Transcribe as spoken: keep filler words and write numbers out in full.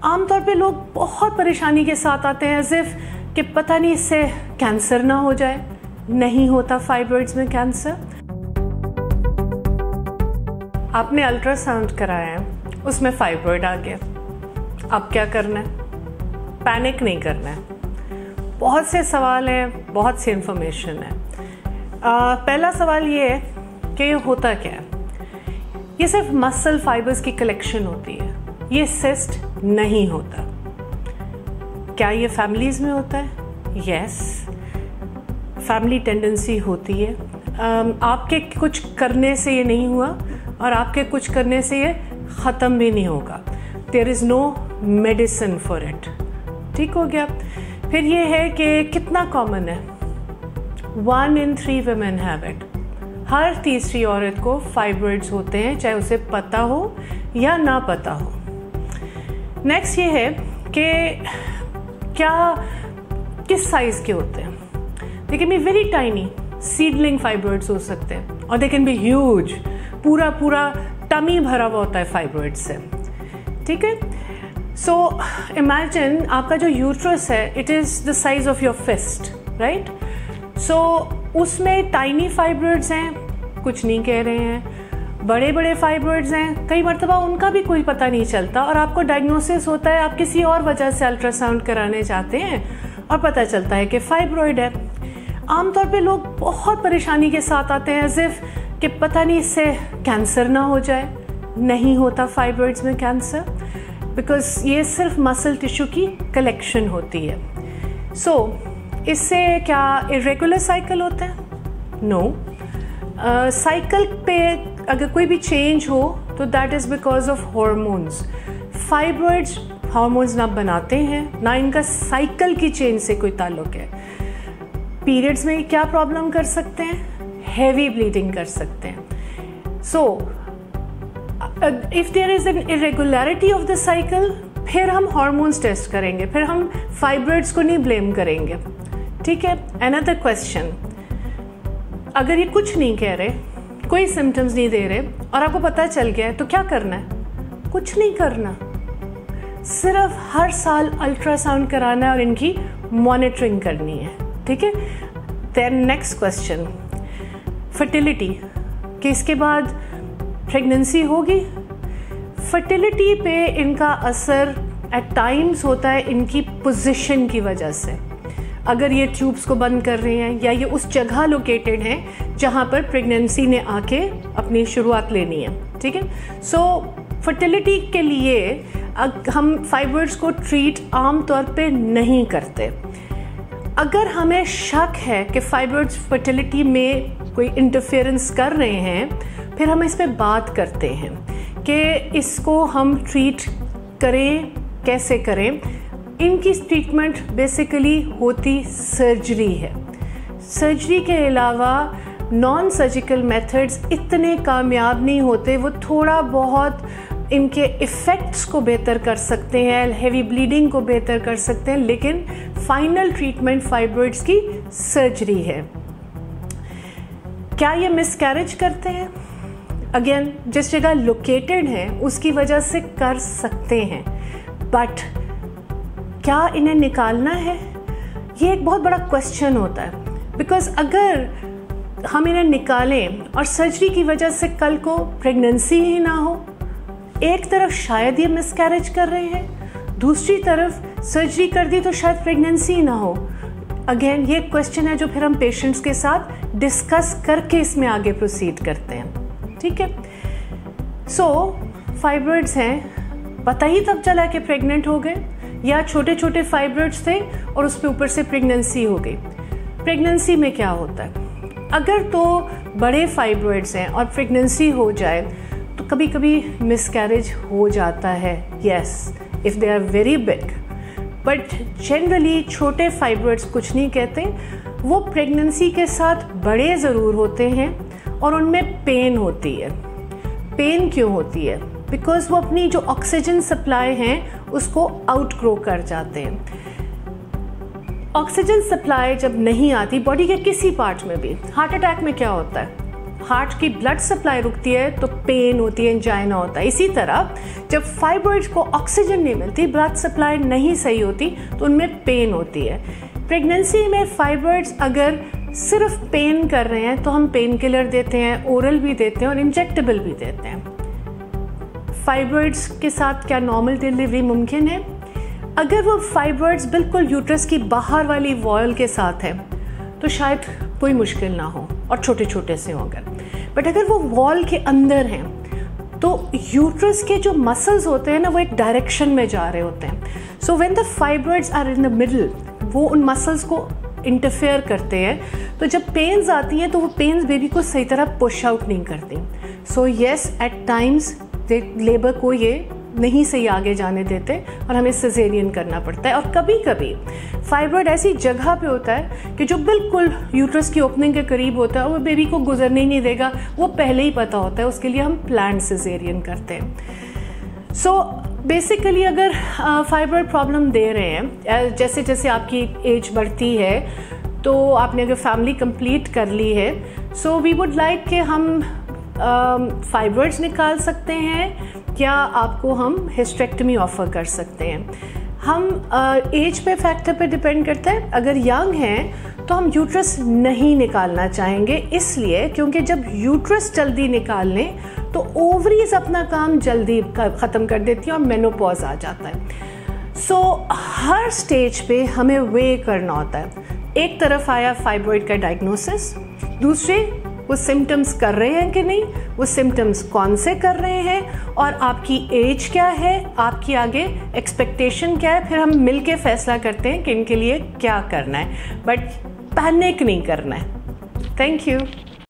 आमतौर पे लोग बहुत परेशानी के साथ आते हैं एज इफ कि पता नहीं इससे कैंसर ना हो जाए। नहीं होता फाइब्रॉइड्स में कैंसर। आपने अल्ट्रासाउंड कराया है, उसमें फाइब्रॉइड आ गया, अब क्या करना है? पैनिक नहीं करना है। बहुत से सवाल हैं, बहुत सी इंफॉर्मेशन है। आ, पहला सवाल ये है कि ये होता क्या है? ये सिर्फ मसल फाइबर्स की कलेक्शन होती है, ये सिस्ट नहीं होता। क्या ये फैमिलीज में होता है? यस, फैमिली टेंडेंसी होती है। um, आपके कुछ करने से ये नहीं हुआ और आपके कुछ करने से ये ख़त्म भी नहीं होगा। There is no medicine for it. ठीक हो गया। फिर ये है कि कितना कॉमन है? One in three women have it. हर तीसरी औरत को फाइब्रॉइड्स होते हैं, चाहे उसे पता हो या ना पता हो। नेक्स्ट ये है कि क्या किस साइज के होते हैं? They can be very tiny, seedling fibroids हो सकते हैं, और दे कैन बी ह्यूज, पूरा पूरा टमी भरा हुआ होता है फाइब्रॉइड से। ठीक है। सो इमेजिन आपका जो यूट्रस है, it is the size of your fist, right? So उसमें टाइनी फाइब्रॉइड्स हैं, कुछ नहीं कह रहे हैं। बड़े बड़े फाइब्रॉइड्स हैं, कई मरतबा उनका भी कोई पता नहीं चलता और आपको डायग्नोसिस होता है, आप किसी और वजह से अल्ट्रासाउंड कराने जाते हैं और पता चलता है कि फाइब्रॉइड है। आमतौर पे लोग बहुत परेशानी के साथ आते हैं एज इफ कि पता नहीं इससे कैंसर ना हो जाए। नहीं होता फाइब्रॉइड्स में कैंसर, बिकॉज ये सिर्फ मसल टिश्यू की कलेक्शन होती है। सो so, इससे क्या इरेगुलर साइकिल होता है? नो। साइकिल पे अगर कोई भी चेंज हो तो that is because of hormones. Fibroids hormones ना बनाते हैं, ना इनका साइकिल की चेंज से कोई ताल्लुक है। पीरियड्स में क्या प्रॉब्लम कर सकते हैं? हैवी ब्लीडिंग कर सकते हैं। So if there is an irregularity of the cycle, फिर हम हार्मोन्स टेस्ट करेंगे, फिर हम फाइब्रॉइड्स को नहीं ब्लेम करेंगे। ठीक है। अनदर क्वेश्चन, अगर ये कुछ नहीं कह रहे, कोई सिम्टम्स नहीं दे रहे और आपको पता चल गया है, तो क्या करना है? कुछ नहीं करना, सिर्फ हर साल अल्ट्रासाउंड कराना है और इनकी मॉनिटरिंग करनी है। ठीक है। देन नेक्स्ट क्वेश्चन, फर्टिलिटी, कि इसके बाद प्रेगनेंसी होगी? फर्टिलिटी पे इनका असर एट टाइम्स होता है इनकी पोजीशन की वजह से। अगर ये ट्यूब्स को बंद कर रहे हैं या ये उस जगह लोकेटेड हैं जहाँ पर प्रेगनेंसी ने आके अपनी शुरुआत लेनी है। ठीक है। सो फर्टिलिटी के लिए हम फाइब्रॉइड्स को ट्रीट आम तौर पे नहीं करते। अगर हमें शक है कि फाइब्रॉइड्स फर्टिलिटी में कोई इंटरफेरेंस कर रहे हैं, फिर हम इस पे बात करते हैं कि इसको हम ट्रीट करें, कैसे करें। इनकी ट्रीटमेंट बेसिकली होती सर्जरी है। सर्जरी के अलावा नॉन सर्जिकल मेथड्स इतने कामयाब नहीं होते। वो थोड़ा बहुत इनके इफ़ेक्ट्स को बेहतर कर सकते हैं, हेवी ब्लीडिंग को बेहतर कर सकते हैं, लेकिन फाइनल ट्रीटमेंट फाइब्रॉइड्स की सर्जरी है। क्या ये मिसकैरेज करते हैं? अगेन, जिस जगह लोकेटेड है उसकी वजह से कर सकते हैं, बट क्या इन्हें निकालना है? ये एक बहुत बड़ा क्वेश्चन होता है। बिकॉज अगर हम इन्हें निकालें और सर्जरी की वजह से कल को प्रेगनेंसी ही ना हो, एक तरफ शायद ये मिसकैरेज कर रहे हैं, दूसरी तरफ सर्जरी कर दी तो शायद प्रेगनेंसी ही ना हो। अगेन, ये क्वेश्चन है जो फिर हम पेशेंट्स के साथ डिस्कस करके इसमें आगे प्रोसीड करते हैं। ठीक है। सो फाइब्रॉइड्स हैं, पता ही तब चला कि प्रेग्नेंट हो गए, या छोटे छोटे फाइब्रॉइड्स थे और उस पर ऊपर से प्रेगनेंसी हो गई। प्रेगनेंसी में क्या होता है? अगर तो बड़े फाइब्रॉइड्स हैं और प्रेगनेंसी हो जाए तो कभी कभी मिसकैरेज हो जाता है, yes, if they are very big. But generally छोटे फाइब्रॉइड्स कुछ नहीं कहते, वो प्रेगनेंसी के साथ बड़े ज़रूर होते हैं और उनमें पेन होती है। पेन क्यों होती है? बिकॉज वो अपनी जो ऑक्सीजन सप्लाई हैं उसको आउटग्रो कर जाते हैं। ऑक्सीजन सप्लाई जब नहीं आती बॉडी के किसी पार्ट में भी, हार्ट अटैक में क्या होता है? हार्ट की ब्लड सप्लाई रुकती है तो पेन होती है, एंजाइना होता है। इसी तरह जब फाइब्रॉइड्स को ऑक्सीजन नहीं मिलती, ब्लड सप्लाई नहीं सही होती, तो उनमें पेन होती है। प्रेगनेंसी में फाइब्रॉइड्स अगर सिर्फ पेन कर रहे हैं तो हम पेन किलर देते हैं, ओरल भी देते हैं और इंजेक्टेबल भी देते हैं। फाइब्रॉइड्स के साथ क्या नॉर्मल डिलीवरी मुमकिन है? अगर वो फाइब्रॉइड्स बिल्कुल यूट्रस की बाहर वाली वॉल के साथ है तो शायद कोई मुश्किल ना हो और छोटे छोटे से हों अगर, बट अगर वो वॉल के अंदर हैं तो यूट्रस के जो मसल्स होते हैं ना, वो एक डायरेक्शन में जा रहे होते हैं। So when the fibroids are in the middle, वो उन मसल्स को इंटरफेयर करते हैं, तो जब पेन्स आती हैं तो वो पेन्स बेबी को सही तरह पुश आउट नहीं करती। So yes, at times labour को ये नहीं सही आगे जाने देते और हमें सिजेरियन करना पड़ता है। और कभी कभी फाइब्रॉइड ऐसी जगह पे होता है कि जो बिल्कुल यूट्रस की ओपनिंग के करीब होता है और वो बेबी को गुजरने ही नहीं देगा, वो पहले ही पता होता है, उसके लिए हम प्लान्ड सिजेरियन करते हैं। सो बेसिकली अगर फाइब्रॉइड प्रॉब्लम दे रहे हैं, जैसे जैसे आपकी एज बढ़ती है, तो आपने अगर फैमिली कंप्लीट कर ली है, सो वी वुड लाइक कि हम फाइब्रॉइड्स uh, निकाल सकते हैं या आपको हम हिस्टेक्टमी ऑफर कर सकते हैं। हम एज uh, पे फैक्टर पे डिपेंड करता है। अगर यंग हैं तो हम यूट्रस नहीं निकालना चाहेंगे, इसलिए क्योंकि जब यूट्रस जल्दी निकाल लें तो ओवरीज अपना काम जल्दी ख़त्म कर देती है और मेनोपॉज आ जाता है। सो so, हर स्टेज पे हमें वे करना होता है। एक तरफ आया फाइब्रॉइड का डायग्नोसिस, दूसरे वो सिम्टम्स कर रहे हैं कि नहीं, वो सिम्टम्स कौन से कर रहे हैं, और आपकी एज क्या है, आपकी आगे एक्सपेक्टेशन क्या है, फिर हम मिलके फैसला करते हैं कि इनके लिए क्या करना है। बट पैनिक नहीं करना है। Thank you.